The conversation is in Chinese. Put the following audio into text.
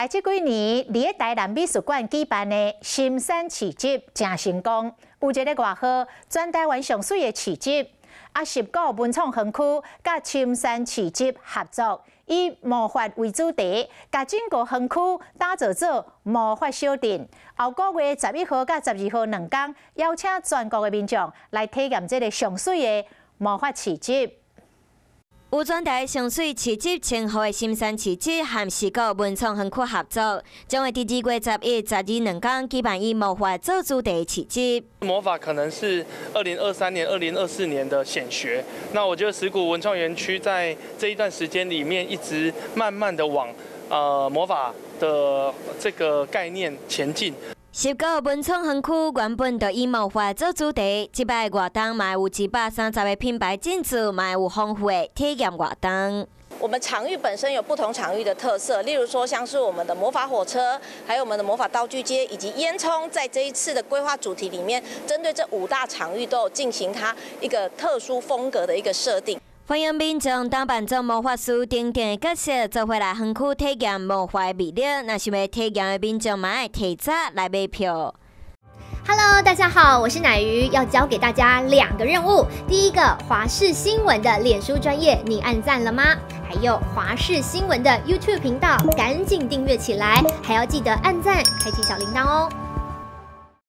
这几年，伫台南美术馆举办的新山市集正成功，有一个外号“全台湾上水的市集”。10个文创园区甲深山市集合作，以魔法为主题，甲整个园区打造做魔法小镇。后个月11号甲12号2天，邀请全国的民众来体验这个上水的魔法市集。 有全台上水市集称号的新山市集和4个文创园区合作，将会伫2月11、12、2天举办以魔法做主题的市集。 魔法可能是2023年、2024年的显学。那我觉得石鼓文创园区在这一段时间里面，一直慢慢的往魔法的这个概念前进。 10个文创园区原本就以魔法做主题，这摆活动嘛有130个品牌进驻，嘛有丰富的体验活动。 我们场域本身有不同场域的特色，例如说像是我们的魔法火车，还有我们的魔法道具街，以及烟囱，在这一次的规划主题里面，针对这5大场域都有进行它一个特殊风格的一个设定。 欢迎民众当扮做魔法师等等的角色，做回来园区体验魔法的魅力。若想要体验的民众，嘛要提早来买票。 Hello， 大家好，我是乃瑜，要教给大家2个任务。第一个，华视新闻的脸书专页，你按赞了吗？还有华视新闻的 YouTube 频道，赶紧订阅起来，还要记得按赞，开启小铃铛哦。